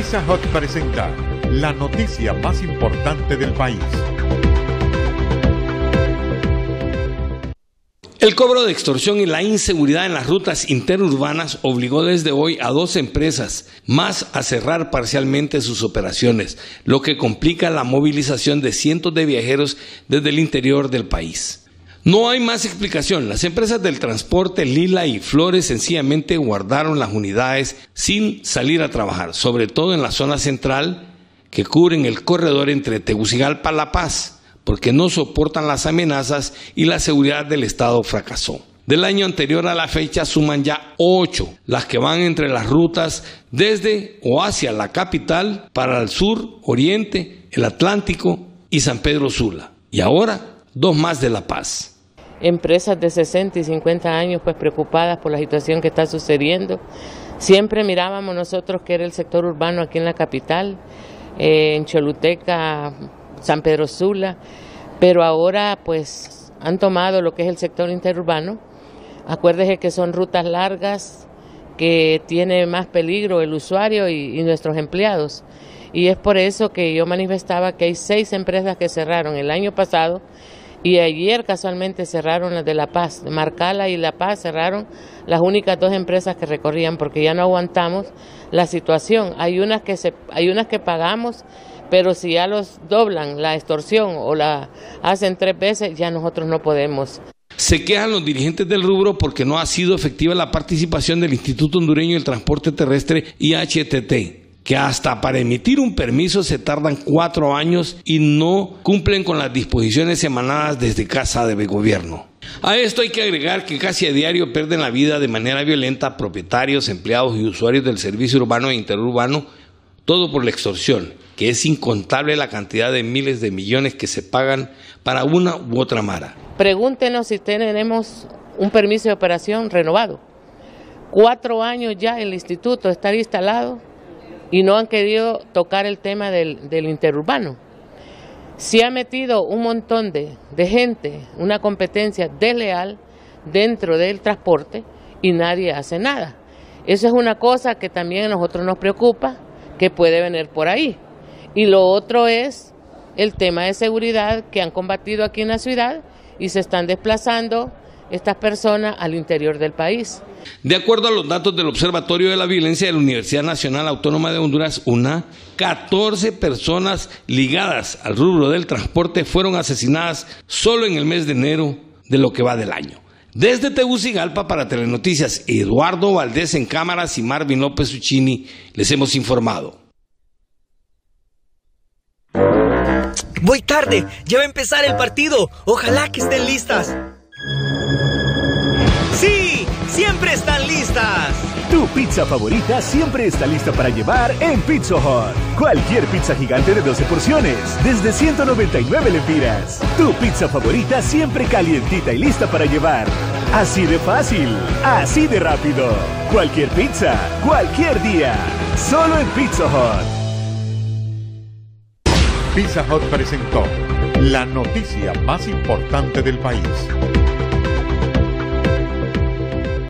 Pizza Hut presenta la noticia más importante del país. El cobro de extorsión y la inseguridad en las rutas interurbanas obligó desde hoy a 2 empresas más a cerrar parcialmente sus operaciones, lo que complica la movilización de cientos de viajeros desde el interior del país. No hay más explicación. Las empresas del transporte Lila y Flores sencillamente guardaron las unidades sin salir a trabajar, sobre todo en la zona central que cubren el corredor entre Tegucigalpa y La Paz, porque no soportan las amenazas y la seguridad del Estado fracasó. Del año anterior a la fecha suman ya 8 las que van entre las rutas desde o hacia la capital para el sur, oriente, el Atlántico y San Pedro Sula. Y ahora 2 más de La Paz. Empresas de 60 y 50 años pues preocupadas por la situación que está sucediendo. Siempre mirábamos nosotros que era el sector urbano aquí en la capital, en Choluteca, San Pedro Sula, pero ahora pues han tomado lo que es el sector interurbano. Acuérdese que son rutas largas, que tiene más peligro el usuario y nuestros empleados. Y es por eso que yo manifestaba que hay 6 empresas que cerraron el año pasado y ayer casualmente cerraron las de La Paz. Marcala y La Paz cerraron las únicas 2 empresas que recorrían porque ya no aguantamos la situación. Hay unas que pagamos, pero si ya los doblan la extorsión o la hacen 3 veces, ya nosotros no podemos. Se quejan los dirigentes del rubro porque no ha sido efectiva la participación del Instituto Hondureño del Transporte Terrestre IHTT, que hasta para emitir un permiso se tardan 4 años y no cumplen con las disposiciones emanadas desde Casa de Gobierno. A esto hay que agregar que casi a diario pierden la vida de manera violenta propietarios, empleados y usuarios del servicio urbano e interurbano, todo por la extorsión, que es incontable la cantidad de miles de millones que se pagan para una u otra mara. Pregúntenos si tenemos un permiso de operación renovado. 4 años ya el instituto está instalado y no han querido tocar el tema del interurbano. Se ha metido un montón de gente, una competencia desleal dentro del transporte y nadie hace nada. Eso es una cosa que también a nosotros nos preocupa, que puede venir por ahí. Y lo otro es el tema de seguridad que han combatido aquí en la ciudad y se están desplazando estas personas al interior del país. De acuerdo a los datos del Observatorio de la Violencia de la Universidad Nacional Autónoma de Honduras, UNA, 14 personas ligadas al rubro del transporte fueron asesinadas solo en el mes de enero de lo que va del año. Desde Tegucigalpa para Telenoticias, Eduardo Valdés en cámaras y Marvin López Uccini, les hemos informado. Voy tarde, ya va a empezar el partido. Ojalá que estén listas. ¡Sí! ¡Siempre están listas! Tu pizza favorita siempre está lista para llevar en Pizza Hut. Cualquier pizza gigante de 12 porciones, desde 199 lempiras. Tu pizza favorita siempre calientita y lista para llevar. Así de fácil, así de rápido. Cualquier pizza, cualquier día. Solo en Pizza Hut. Pizza Hut presentó la noticia más importante del país.